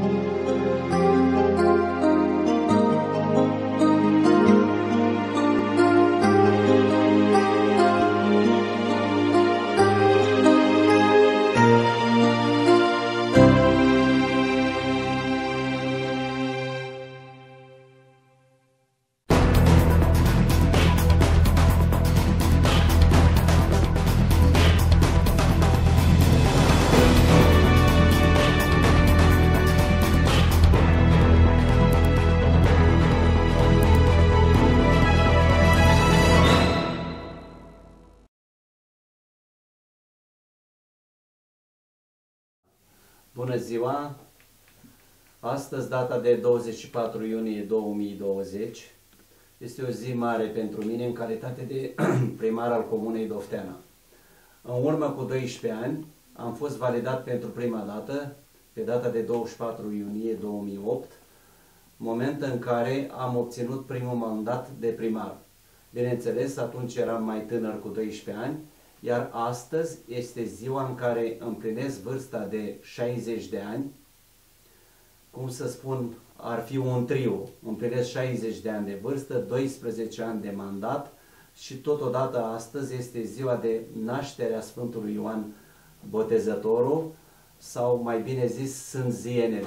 Bună ziua! Astăzi, data de 24 iunie 2020, este o zi mare pentru mine în calitate de primar al Comunei Dofteana. În urmă cu 12 ani am fost validat pentru prima dată, pe data de 24 iunie 2008, moment în care am obținut primul mandat de primar. Bineînțeles, atunci eram mai tânăr cu 12 ani, iar astăzi este ziua în care împlinesc vârsta de 60 de ani. Cum să spun, ar fi un trio. Împlinesc 60 de ani de vârstă, 12 ani de mandat și totodată astăzi este ziua de naștere a Sfântului Ioan Botezătorul, sau mai bine zis Sânzienele.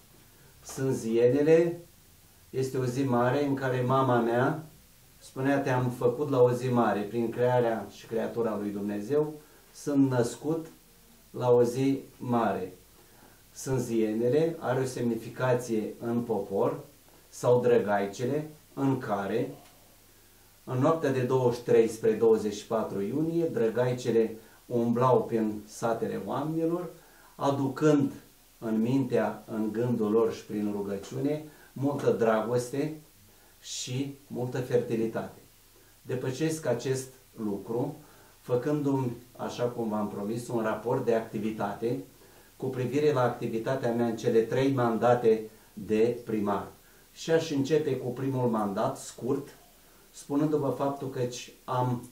Sânzienele este o zi mare în care mama mea spunea: te-am făcut la o zi mare, prin crearea și creatura lui Dumnezeu, sunt născut la o zi mare. Sânzienele are o semnificație în popor, sau drăgaicele, în care, în noaptea de 23 spre 24 iunie, drăgaicele umblau prin satele oamenilor, aducând în mintea, în gândul lor și prin rugăciune, multă dragoste și multă fertilitate. Depășesc acest lucru, făcându-mi, așa cum v-am promis, un raport de activitate cu privire la activitatea mea în cele 3 mandate de primar. Și aș începe cu primul mandat, scurt, spunându-vă faptul că am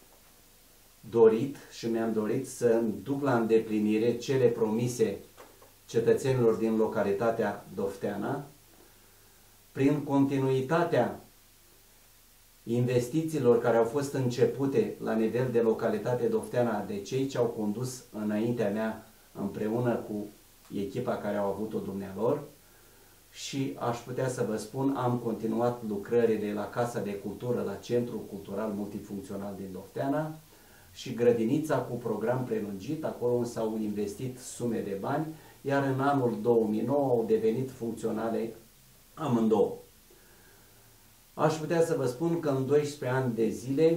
dorit și mi-am dorit să duc la îndeplinire cele promise cetățenilor din localitatea Dofteana, prin continuitatea investițiilor care au fost începute la nivel de localitate Dofteana de cei ce au condus înaintea mea împreună cu echipa care au avut-o dumnealor, și aș putea să vă spun, am continuat lucrările la Casa de Cultură, la Centrul Cultural Multifuncțional din Dofteana și grădinița cu program prelungit, acolo s-au investit sume de bani, iar în anul 2009 au devenit funcționale amândouă. Aș putea să vă spun că în 12 ani de zile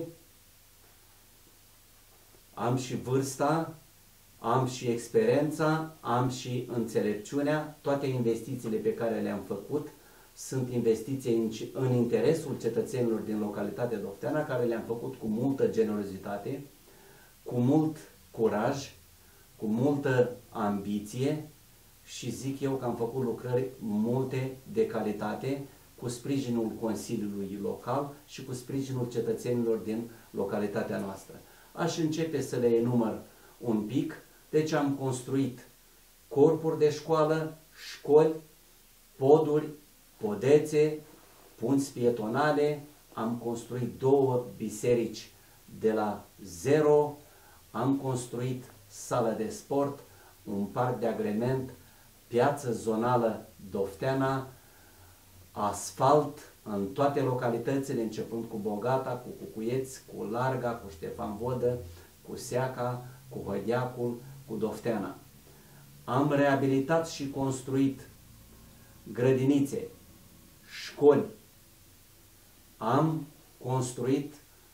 am și vârsta, am și experiența, am și înțelepciunea. Toate investițiile pe care le-am făcut sunt investiții în interesul cetățenilor din localitatea Dofteana, care le-am făcut cu multă generozitate, cu mult curaj, cu multă ambiție și zic eu că am făcut lucrări multe de calitate, cu sprijinul Consiliului Local și cu sprijinul cetățenilor din localitatea noastră. Aș începe să le enumăr un pic. Deci am construit corpuri de școală, școli, poduri, podețe, punți pietonale, am construit 2 biserici de la zero, am construit sală de sport, un parc de agrement, piață zonală Dofteana, asfalt în toate localitățile, începând cu Bogata, cu Cucuieți, cu Larga, cu Ștefan Vodă, cu Seaca, cu Hădeacul, cu Dofteana. Am reabilitat și construit grădinițe, școli, am construit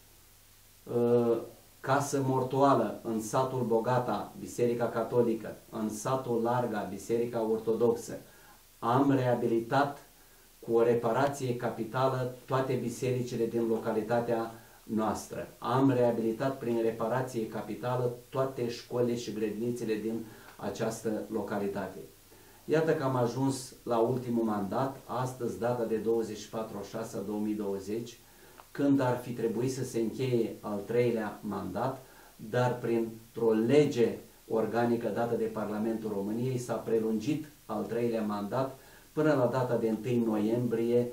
casă mortuală în satul Bogata, Biserica Catolică, în satul Larga, Biserica Ortodoxă. Am reabilitat cu o reparație capitală toate bisericile din localitatea noastră. Am reabilitat prin reparație capitală toate școlile și grădinițele din această localitate. Iată că am ajuns la ultimul mandat, astăzi, data de 24/6/2020, când ar fi trebuit să se încheie al 3-lea mandat, dar printr-o lege organică dată de Parlamentul României s-a prelungit al treilea mandat, până la data de 1 noiembrie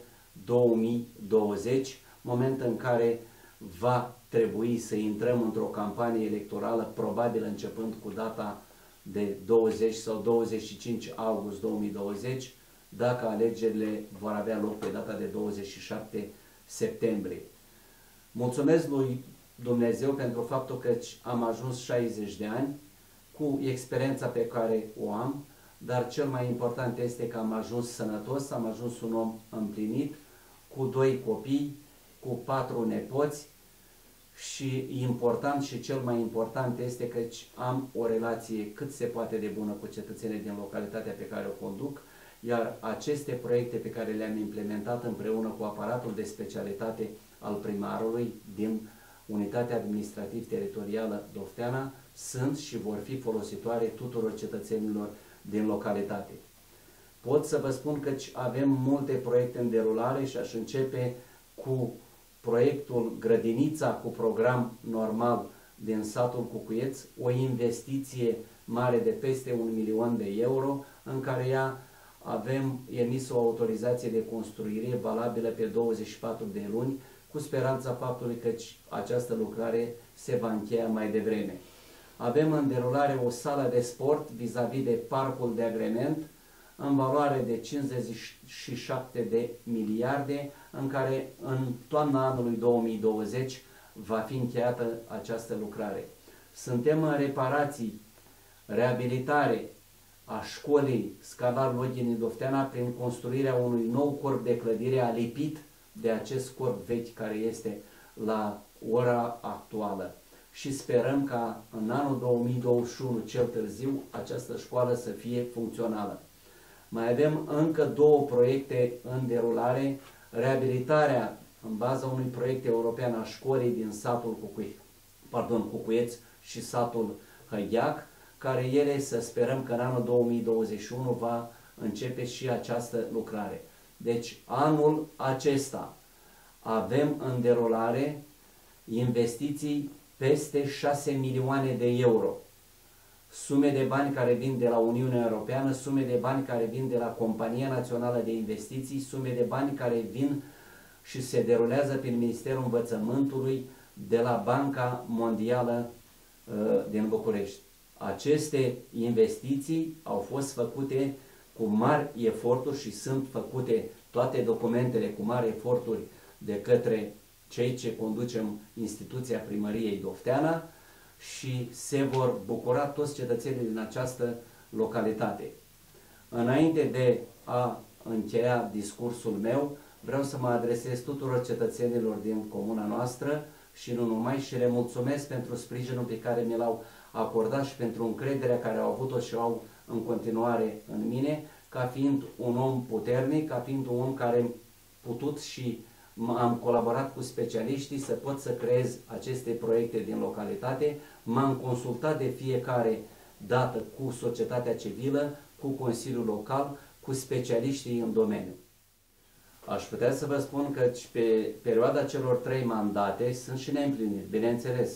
2020, moment în care va trebui să intrăm într-o campanie electorală, probabil începând cu data de 20 sau 25 august 2020, dacă alegerile vor avea loc pe data de 27 septembrie. Mulțumesc lui Dumnezeu pentru faptul că am ajuns 60 de ani cu experiența pe care o am, dar cel mai important este că am ajuns sănătos, am ajuns un om împlinit, cu 2 copii, cu 4 nepoți și important și cel mai important este că am o relație cât se poate de bună cu cetățenii din localitatea pe care o conduc, iar aceste proiecte pe care le-am implementat împreună cu aparatul de specialitate al primarului din Unitatea Administrativ-Teritorială Dofteana sunt și vor fi folositoare tuturor cetățenilor din localitate. Pot să vă spun că avem multe proiecte în derulare și aș începe cu proiectul Grădinița cu program normal din satul Cucuieț, o investiție mare de peste 1 milion de euro, în care avem emis o autorizație de construire valabilă pe 24 de luni, cu speranța faptului că această lucrare se va încheia mai devreme. Avem în derulare o sală de sport vis-a-vis de parcul de agrement, în valoare de 57 de miliarde, în care în toamna anului 2020 va fi încheiată această lucrare. Suntem în reparații, reabilitare a școlii Scadar Logini Dofteana prin construirea unui nou corp de clădire alipit de acest corp vechi care este la ora actuală. Și sperăm ca în anul 2021, cel târziu, această școală să fie funcțională. Mai avem încă 2 proiecte în derulare, reabilitarea în baza unui proiect european a școlii din satul Cucuieț și satul Hăgheac, care ele să sperăm că în anul 2021 va începe și această lucrare. Deci anul acesta avem în derulare investiții peste 6 milioane de euro. Sume de bani care vin de la Uniunea Europeană, sume de bani care vin de la Compania Națională de Investiții, sume de bani care vin și se derulează prin Ministerul Învățământului de la Banca Mondială din București. Aceste investiții au fost făcute cu mari eforturi și sunt făcute toate documentele cu mari eforturi de către cei ce conducem instituția Primăriei Dofteana și se vor bucura toți cetățenii din această localitate. Înainte de a încheia discursul meu, vreau să mă adresez tuturor cetățenilor din comuna noastră și nu numai, și le mulțumesc pentru sprijinul pe care mi l-au acordat și pentru încrederea care au avut-o și au în continuare în mine, ca fiind un om puternic, ca fiind un om care am putut și am colaborat cu specialiștii să pot să creez aceste proiecte din localitate. M-am consultat de fiecare dată cu societatea civilă, cu Consiliul Local, cu specialiștii în domeniu. Aș putea să vă spun că pe perioada celor 3 mandate sunt și neîmpliniri, bineînțeles.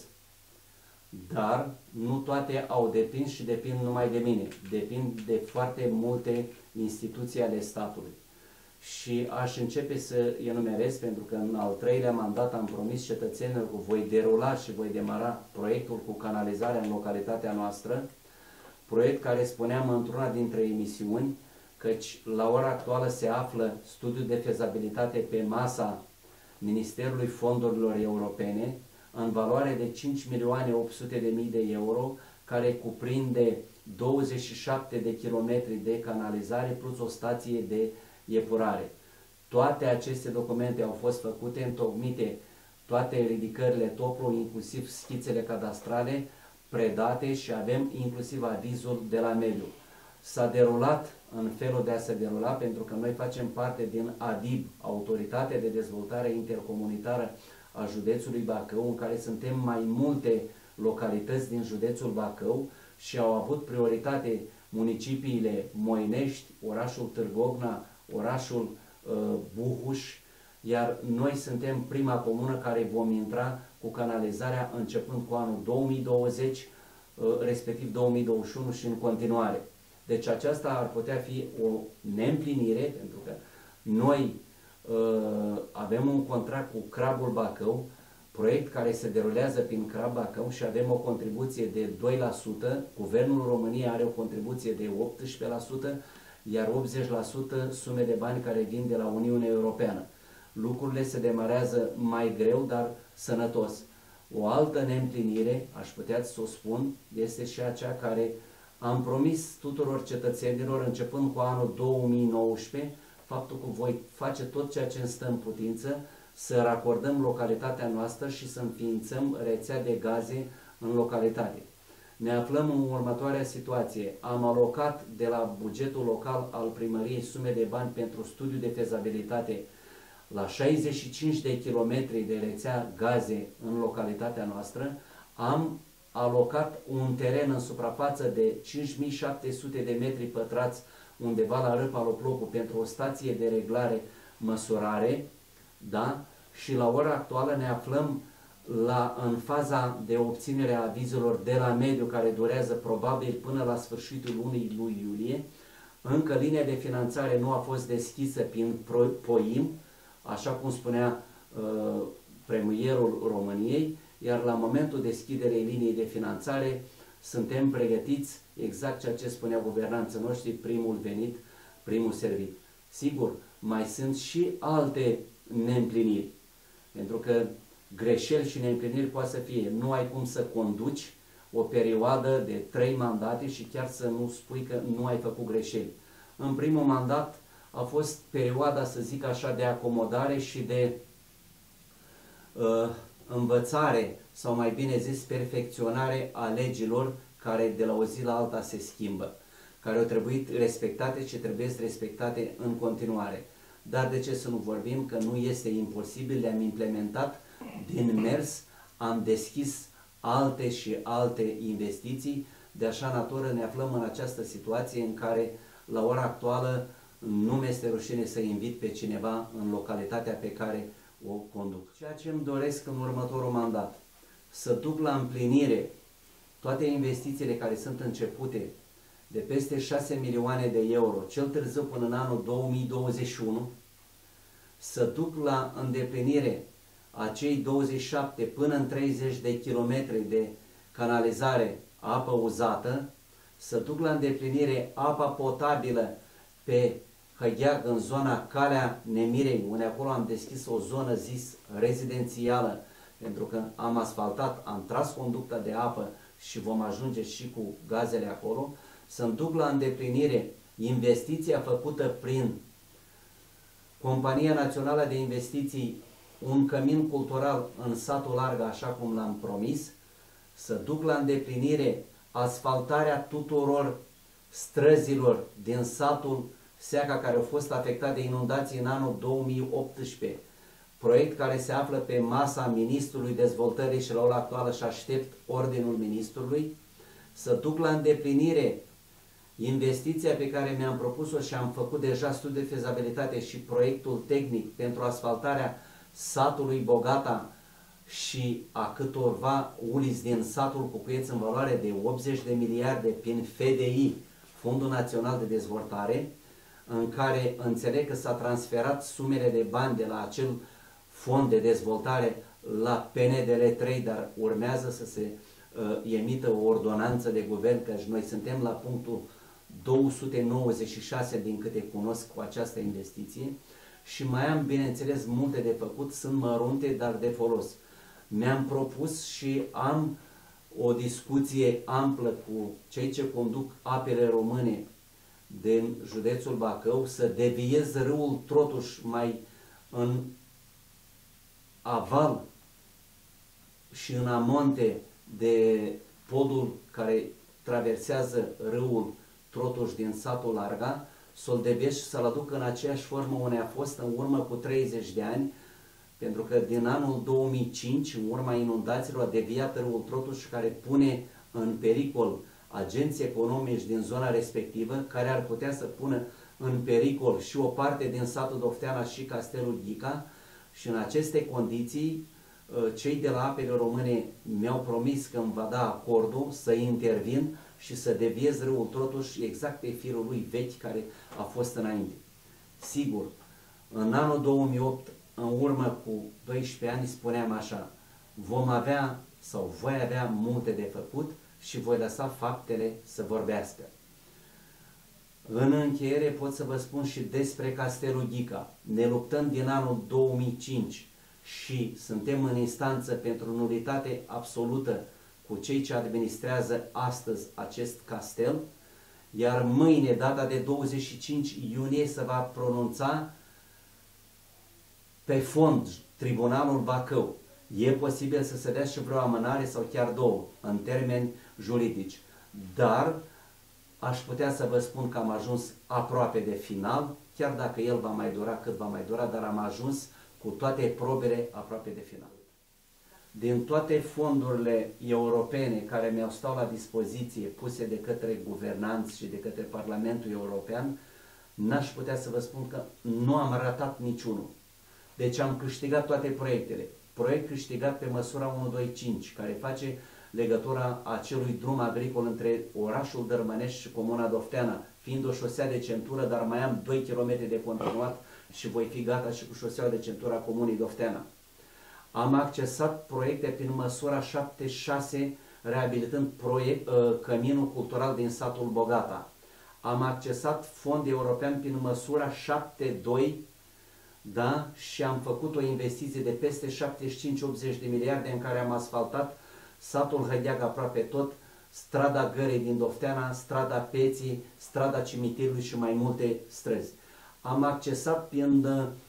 Dar nu toate au depins și depind numai de mine. Depind de foarte multe instituții ale statului. Și aș începe să enumerez, pentru că în al 3-lea mandat am promis cetățenilor că voi derula și voi demara proiectul cu canalizarea în localitatea noastră, proiect care spuneam într-una dintre emisiuni, căci la ora actuală se află studiul de fezabilitate pe masa Ministerului Fondurilor Europene, în valoare de 5.800.000 de euro, care cuprinde 27 de kilometri de canalizare plus o stație de epurare. Toate aceste documente au fost făcute, întocmite toate ridicările toplului, inclusiv schițele cadastrale, predate și avem inclusiv avizul de la mediu. S-a derulat în felul de a se derula, pentru că noi facem parte din ADIB, Autoritatea de Dezvoltare Intercomunitară a județului Bacău, în care suntem mai multe localități din județul Bacău și au avut prioritate municipiile Moinești, orașul Târgovna, orașul Buhuș, iar noi suntem prima comună care vom intra cu canalizarea începând cu anul 2020, respectiv 2021 și în continuare. Deci aceasta ar putea fi o neîmplinire, pentru că noi avem un contract cu Crabul Bacău, proiect care se derulează prin Crab Bacău și avem o contribuție de 2%, Guvernul României are o contribuție de 18%, iar 80% sume de bani care vin de la Uniunea Europeană. Lucrurile se demarează mai greu, dar sănătos. O altă neîmplinire, aș putea să o spun, este și aceea care am promis tuturor cetățenilor, începând cu anul 2019, faptul că voi face tot ceea ce îmi stă în putință, să racordăm localitatea noastră și să înființăm rețea de gaze în localitate. Ne aflăm în următoarea situație. Am alocat de la bugetul local al primăriei sume de bani pentru studiu de fezabilitate la 65 de kilometri de rețea gaze în localitatea noastră. Am alocat un teren în suprafață de 5700 de metri pătrați undeva la Râpa Loplocu pentru o stație de reglare, măsurare, da? Și la ora actuală ne aflăm în faza de obținere a avizelor de la mediu, care durează probabil până la sfârșitul lunii lui iulie. Încă linia de finanțare nu a fost deschisă prin POIM, așa cum spunea premierul României, iar la momentul deschiderei liniei de finanțare suntem pregătiți, exact ceea ce spunea guvernanții noștri, primul venit, primul servit. Sigur, mai sunt și alte neîmpliniri, pentru că greșeli și neîmpliniri poate să fie. Nu ai cum să conduci o perioadă de 3 mandate și chiar să nu spui că nu ai făcut greșeli. În primul mandat a fost perioada, să zic așa, de acomodare și de învățare, sau mai bine zis, perfecționare a legilor care de la o zi la alta se schimbă, care au trebuit respectate și trebuie respectate în continuare. Dar de ce să nu vorbim că nu este imposibil, le-am implementat din mers, am deschis alte și alte investiții, de așa natură ne aflăm în această situație în care la ora actuală nu mi-este rușine să invit pe cineva în localitatea pe care o conduc. Ceea ce îmi doresc în următorul mandat, să duc la împlinire toate investițiile care sunt începute de peste 6 milioane de euro, cel târziu până în anul 2021, să duc la îndeplinire acei 27 până în 30 de kilometri de canalizare apă uzată, să duc la îndeplinire apa potabilă pe Hăgheag, în zona Calea Nemirei, unde acolo am deschis o zonă zis rezidențială, pentru că am asfaltat, am tras conducta de apă și vom ajunge și cu gazele acolo, să-mi duc la îndeplinire investiția făcută prin Compania Națională de Investiții, un cămin cultural în satul Larga, așa cum l-am promis, să duc la îndeplinire asfaltarea tuturor străzilor din satul Seaca, care au fost afectate de inundații în anul 2018, proiect care se află pe masa Ministrului Dezvoltării și la ora actuală și aștept ordinul Ministrului, să duc la îndeplinire investiția pe care mi-am propus-o și am făcut deja studiul de fezabilitate și proiectul tehnic pentru asfaltarea satului Bogata și a câtorva uliți din satul Cucuieț în valoare de 80 de miliarde prin FDI, Fondul Național de Dezvoltare, în care înțeleg că s-a transferat sumele de bani de la acel fond de dezvoltare la PNDL 3, dar urmează să se emită o ordonanță de guvern, că noi suntem la punctul 296 din câte cunosc cu această investiție și mai am, bineînțeles, multe de făcut, sunt mărunte, dar de folos. Mi-am propus și am o discuție amplă cu cei ce conduc apele române din județul Bacău, să deviez râul Trotuș mai în aval și în amonte de podul care traversează râul Trotuș din satul Larga, să-l deviez și să-l aduc în aceeași formă unde a fost în urmă cu 30 de ani, pentru că din anul 2005, în urma inundațiilor, a deviat râul Trotuș, care pune în pericol agenții economici din zona respectivă, care ar putea să pună în pericol și o parte din satul Dofteana și Castelul Ghica, și în aceste condiții cei de la Apele Române mi-au promis că îmi va da acordul să intervin și să deviez râul totuși exact pe firul lui vechi care a fost înainte. Sigur, în anul 2008, în urmă cu 12 ani, spuneam așa: vom avea sau voi avea multe de făcut și voi lăsa faptele să vorbească. În încheiere pot să vă spun și despre Castelul Ghica. Ne luptăm din anul 2005 și suntem în instanță pentru nulitate absolută cu cei ce administrează astăzi acest castel, iar mâine, data de 25 iunie, se va pronunța pe fond Tribunalul Bacău. E posibil să se dea și vreo amânare sau chiar două, în termeni juridici. Dar aș putea să vă spun că am ajuns aproape de final, chiar dacă el va mai dura cât va mai dura, dar am ajuns cu toate probele aproape de final. Din toate fondurile europene care mi-au stat la dispoziție, puse de către guvernanți și de către Parlamentul European, n-aș putea să vă spun că nu am ratat niciunul. Deci am câștigat toate proiectele. Proiect câștigat pe măsura 125, care face legătura acelui drum agricol între orașul Dărmănești și comuna Dofteana, fiind o șosea de centură, dar mai am 2 km de continuat și voi fi gata și cu șoseaua de centură a comunei Dofteana. Am accesat proiecte prin măsura 76, reabilitând căminul cultural din satul Bogata. Am accesat fond european prin măsura 72, da? Și am făcut o investiție de peste 75-80 de miliarde în care am asfaltat satul Hădeac aproape tot, strada Gărei din Dofteana, strada Peții, strada Cimitirului și mai multe străzi. Am accesat prin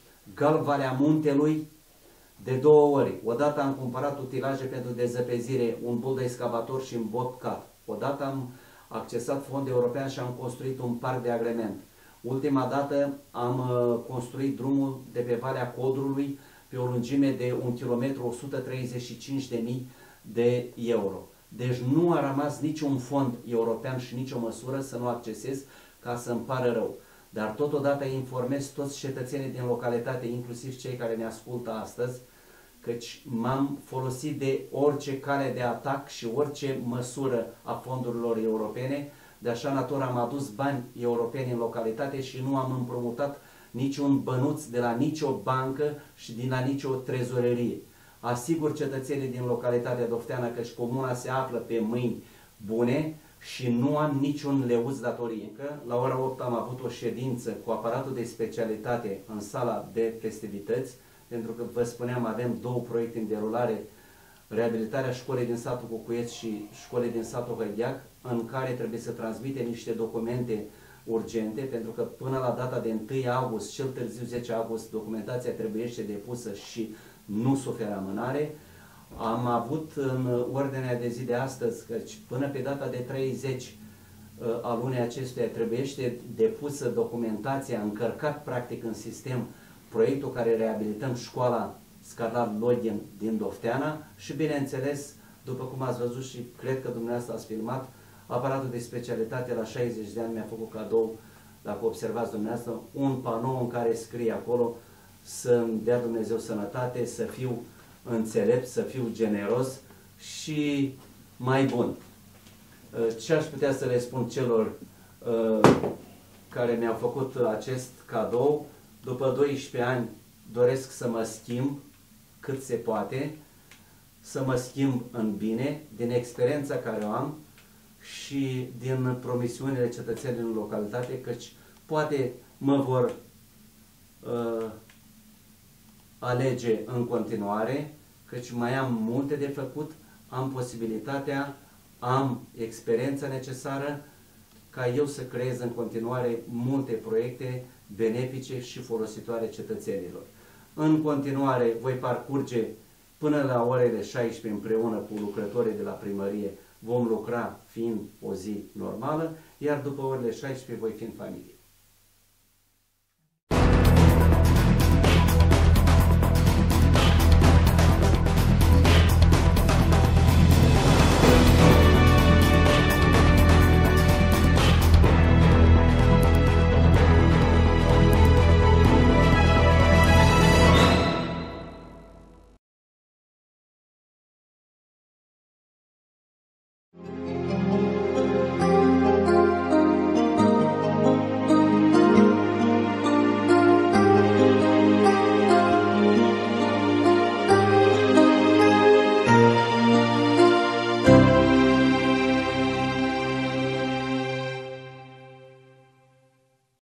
Valea Muntelui de 2 ori. Odată am cumpărat utilaje pentru dezăpezire, un bul de excavator și un bobcat. Odată am accesat fond european și am construit un parc de agrement. Ultima dată am construit drumul de pe Valea Codrului pe o lungime de 1 km 135.000 de euro. Deci nu a rămas niciun fond european și nicio măsură să nu accesez, ca să-mi pară rău. Dar totodată informez toți cetățenii din localitate, inclusiv cei care ne ascultă astăzi, căci m-am folosit de orice cale de atac și orice măsură a fondurilor europene. De așa natură am adus bani europeni în localitate și nu am împrumutat niciun bănuț de la nicio bancă și din la nicio trezorerie. Asigur cetățenii din localitatea Dofteana că și comuna se află pe mâini bune și nu am niciun leuț datorie. La ora 8 am avut o ședință cu aparatul de specialitate în sala de festivități, pentru că, vă spuneam, avem 2 proiecte în derulare, reabilitarea școlii din satul Cucuieți și școlii din satul Hădeac, în care trebuie să transmite niște documente urgente, pentru că până la data de 1 august, cel târziu 10 august, documentația trebuiește depusă și nu suferă amânare. Am avut în ordinea de zi de astăzi, căci până pe data de 30 a lunii acestuia trebuiește depusă documentația, încărcat practic în sistem proiectul care reabilităm școala Scarlat Login din Dofteana și, bineînțeles, după cum ați văzut și cred că dumneavoastră ați filmat, aparatul de specialitate la 60 de ani mi-a făcut cadou, dacă observați dumneavoastră, un panou în care scrie acolo: să-mi dea Dumnezeu sănătate, să fiu înțelept, să fiu generos și mai bun. Ce aș putea să le spun celor care mi-au făcut acest cadou? După 12 ani doresc să mă schimb cât se poate, să mă schimb în bine, din experiența care o am și din promisiunile cetățenilor în localitate, căci poate mă vor alege în continuare, căci mai am multe de făcut, am posibilitatea, am experiența necesară ca eu să creez în continuare multe proiecte benefice și folositoare cetățenilor. În continuare voi parcurge până la orele 16 împreună cu lucrătorii de la primărie, vom lucra fiind o zi normală, iar după orele 16 voi fi în familie.